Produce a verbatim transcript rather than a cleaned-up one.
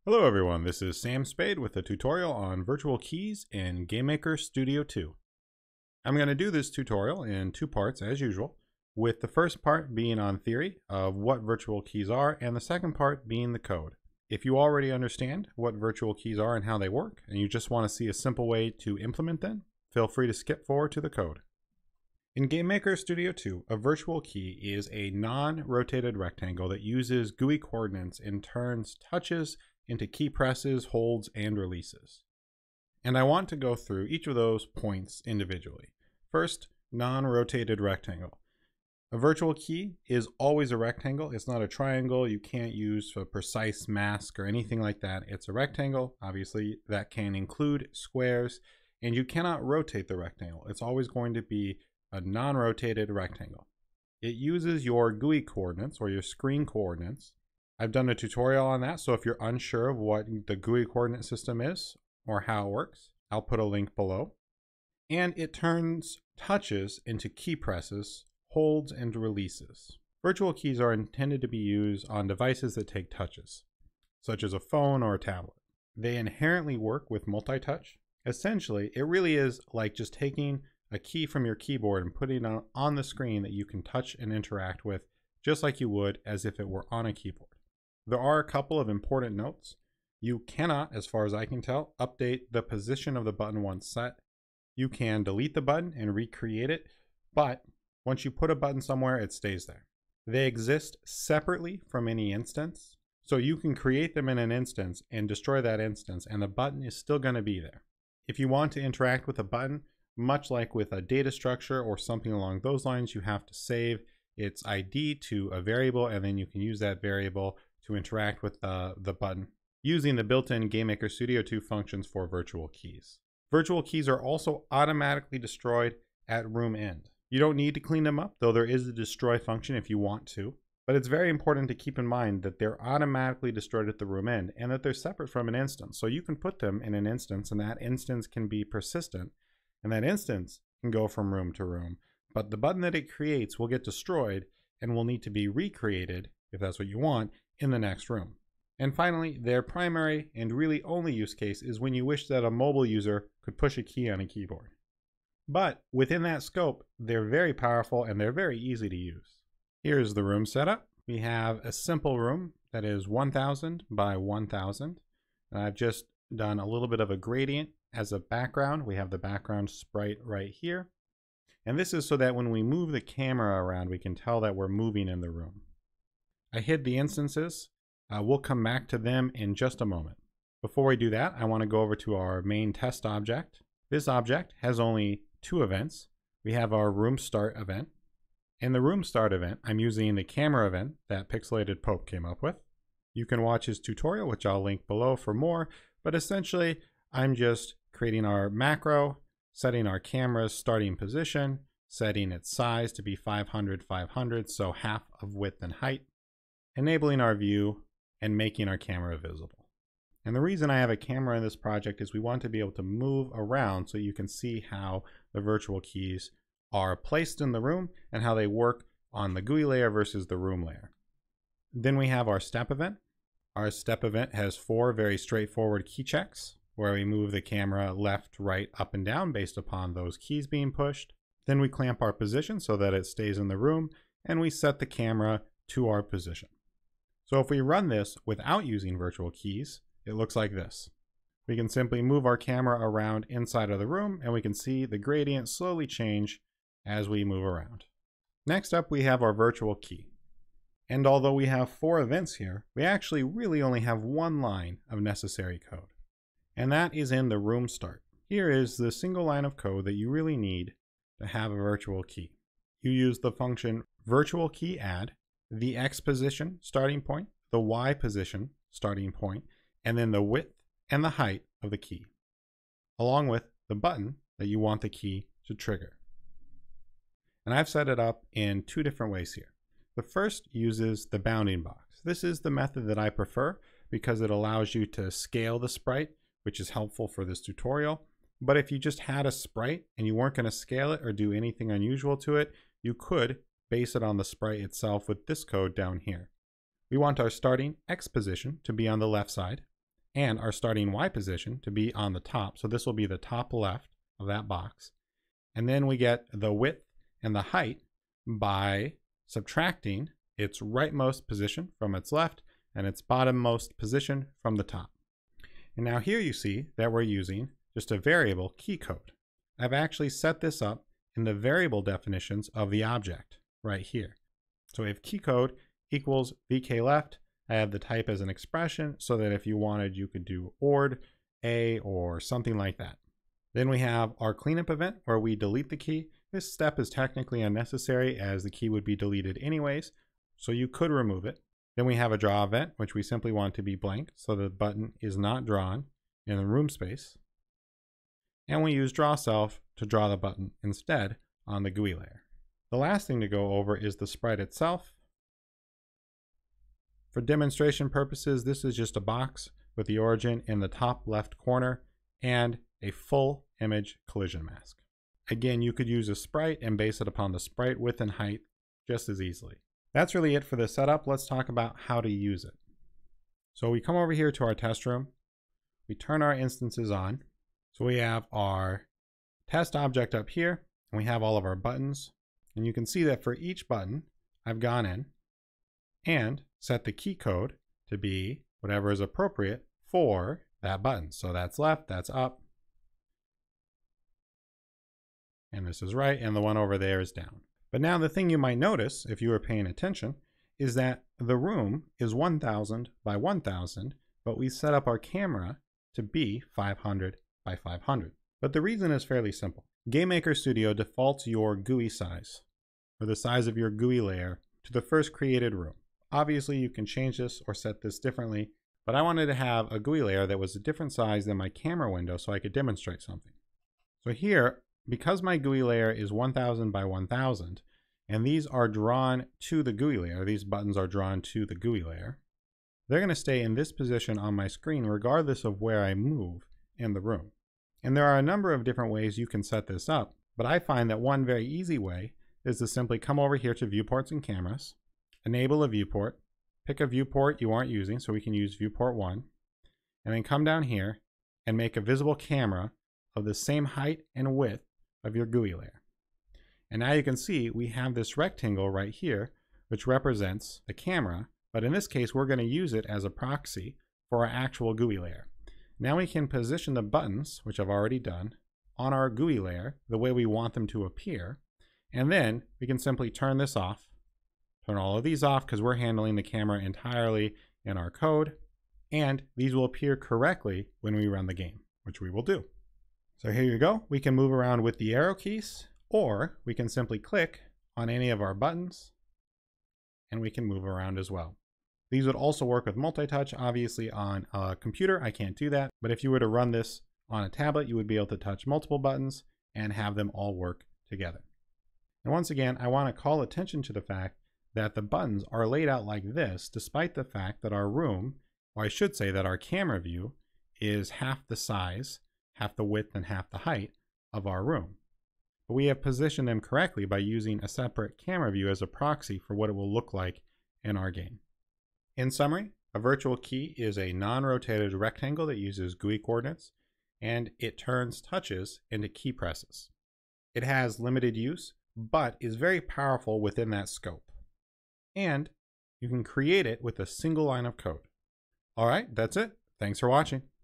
Hello everyone, this is Sam Spade with a tutorial on virtual keys in GameMaker Studio two. I'm going to do this tutorial in two parts as usual, with the first part being on theory of what virtual keys are and the second part being the code. If you already understand what virtual keys are and how they work, and you just want to see a simple way to implement them, feel free to skip forward to the code. In GameMaker Studio two, a virtual key is a non-rotated rectangle that uses G U I coordinates and turns touches into key presses, holds, and releases. And I want to go through each of those points individually. First, non-rotated rectangle. A virtual key is always a rectangle. It's not a triangle. You can't use a precise mask or anything like that. It's a rectangle. Obviously, that can include squares, and you cannot rotate the rectangle. It's always going to be a non-rotated rectangle. It uses your G U I coordinates or your screen coordinates. I've done a tutorial on that, so if you're unsure of what the G U I coordinate system is or how it works, I'll put a link below. And it turns touches into key presses, holds, and releases. Virtual keys are intended to be used on devices that take touches, such as a phone or a tablet. They inherently work with multi-touch. Essentially, it really is like just taking a key from your keyboard and putting it on the screen that you can touch and interact with, just like you would as if it were on a keyboard. There are a couple of important notes. You cannot, as far as I can tell, update the position of the button once set. You can delete the button and recreate it, but once you put a button somewhere, it stays there. They exist separately from any instance, so you can create them in an instance and destroy that instance, and the button is still going to be there. If you want to interact with a button, much like with a data structure or something along those lines, you have to save its I D to a variable, and then you can use that variable to interact with the, the button using the built-in GameMaker Studio two functions for virtual keys. Virtual keys are also automatically destroyed at room end. You don't need to clean them up, though there is a destroy function if you want to, but it's very important to keep in mind that they're automatically destroyed at the room end and that they're separate from an instance. So you can put them in an instance, and that instance can be persistent, and that instance can go from room to room, but the button that it creates will get destroyed and will need to be recreated, if that's what you want, in the next room. And finally, their primary and really only use case is when you wish that a mobile user could push a key on a keyboard. But within that scope, they're very powerful and they're very easy to use. Here's the room setup. We have a simple room that is one thousand by one thousand. I've just done a little bit of a gradient as a background. We have the background sprite right here. And this is so that when we move the camera around, we can tell that we're moving in the room. I hid the instances. Uh, we'll come back to them in just a moment. Before we do that, I want to go over to our main test object. This object has only two events. We have our room start event. In the room start event, I'm using the camera event that Pixelated Pope came up with. You can watch his tutorial, which I'll link below for more, but essentially I'm just creating our macro, setting our camera's starting position, setting its size to be five hundred, five hundred, so half of width and height, enabling our view, and making our camera visible. And the reason I have a camera in this project is we want to be able to move around so you can see how the virtual keys are placed in the room and how they work on the G U I layer versus the room layer. Then we have our step event. Our step event has four very straightforward key checks where we move the camera left, right, up, and down based upon those keys being pushed. Then we clamp our position so that it stays in the room, and we set the camera to our position. So if we run this without using virtual keys, it looks like this. We can simply move our camera around inside of the room, and we can see the gradient slowly change as we move around. Next up, we have our virtual key. And although we have four events here, we actually really only have one line of necessary code. And that is in the room start. Here is the single line of code that you really need to have a virtual key. You use the function virtual key add, the X position starting point, the Y position starting point, and then the width and the height of the key, along with the button that you want the key to trigger. And I've set it up in two different ways here. The first uses the bounding box. This is the method that I prefer because it allows you to scale the sprite, which is helpful for this tutorial. But if you just had a sprite and you weren't going to scale it or do anything unusual to it, you could base it on the sprite itself with this code down here. We want our starting X position to be on the left side, and our starting Y position to be on the top. So this will be the top left of that box. And then we get the width and the height by subtracting its rightmost position from its left and its bottommost position from the top. And now here you see that we're using just a variable key code. I've actually set this up in the variable definitions of the object right here. So if key code equals V K left, I have the type as an expression so that if you wanted, you could do ord a or something like that. Then we have our cleanup event where we delete the key. This step is technically unnecessary as the key would be deleted anyways, so you could remove it. Then we have a draw event, which we simply want to be blank so the button is not drawn in the room space. And we use draw self to draw the button instead on the G U I layer. The last thing to go over is the sprite itself. For demonstration purposes, this is just a box with the origin in the top left corner and a full image collision mask. Again, you could use a sprite and base it upon the sprite width and height just as easily. That's really it for the setup. Let's talk about how to use it. So we come over here to our test room. We turn our instances on. So we have our test object up here, and we have all of our buttons. And you can see that for each button, I've gone in and set the key code to be whatever is appropriate for that button. So that's left, that's up, and this is right, and the one over there is down. But now the thing you might notice, if you were paying attention, is that the room is one thousand by one thousand, but we set up our camera to be five hundred by five hundred. But the reason is fairly simple. GameMaker Studio defaults your G U I size, or the size of your G U I layer, to the first created room. Obviously, you can change this or set this differently, but I wanted to have a G U I layer that was a different size than my camera window so I could demonstrate something. So here, because my G U I layer is one thousand by one thousand, and these are drawn to the G U I layer, these buttons are drawn to the G U I layer, they're going to stay in this position on my screen regardless of where I move in the room. And there are a number of different ways you can set this up, but I find that one very easy way is to simply come over here to viewports and cameras, enable a viewport, pick a viewport you aren't using, so we can use viewport one, and then come down here and make a visible camera of the same height and width of your G U I layer. And now you can see we have this rectangle right here, which represents the camera, but in this case, we're going to use it as a proxy for our actual G U I layer. Now we can position the buttons, which I've already done, on our G U I layer the way we want them to appear. And then we can simply turn this off, turn all of these off because we're handling the camera entirely in our code. And these will appear correctly when we run the game, which we will do. So here you go. We can move around with the arrow keys, or we can simply click on any of our buttons and we can move around as well. These would also work with multi-touch. Obviously on a computer, I can't do that. But if you were to run this on a tablet, you would be able to touch multiple buttons and have them all work together. And once again, I want to call attention to the fact that the buttons are laid out like this, despite the fact that our room, or I should say that our camera view, is half the size, half the width and half the height of our room. But we have positioned them correctly by using a separate camera view as a proxy for what it will look like in our game. In summary, a virtual key is a non-rotated rectangle that uses G U I coordinates, and it turns touches into key presses. It has limited use, but is very powerful within that scope. And you can create it with a single line of code. All right, that's it. Thanks for watching.